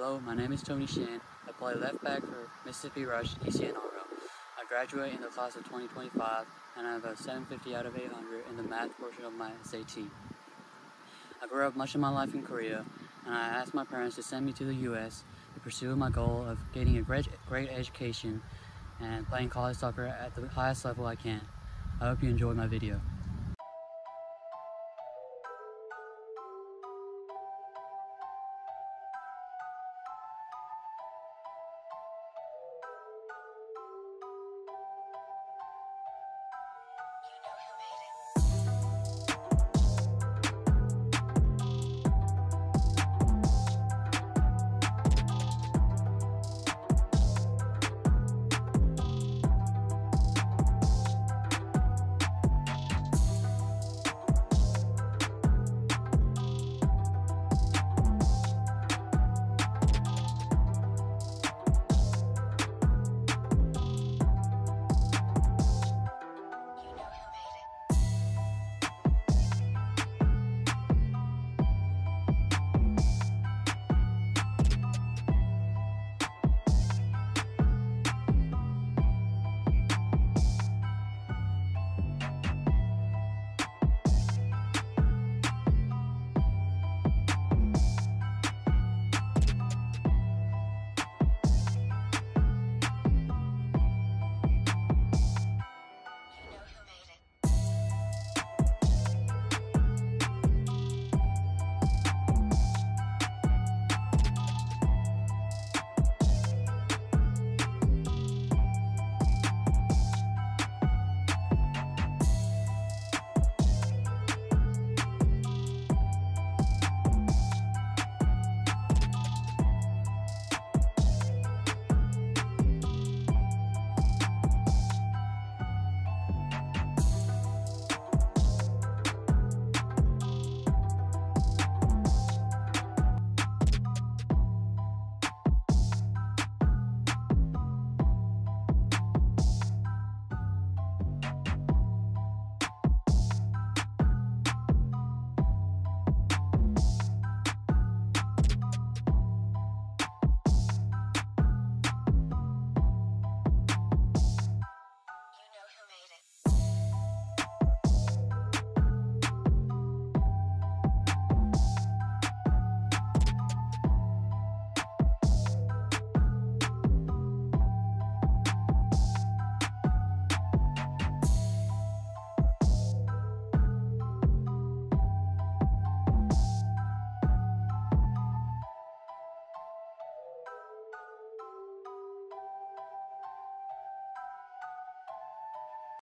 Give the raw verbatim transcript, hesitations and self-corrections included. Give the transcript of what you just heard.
Hello, my name is Tony Shin. I play left back for Mississippi Rush E C N R O. I graduate in the class of twenty twenty-five and I have a seven fifty out of eight hundred in the math portion of my S A T. I grew up much of my life in Korea, and I asked my parents to send me to the U S to pursue my goal of gaining a great, great education and playing college soccer at the highest level I can. I hope you enjoyed my video.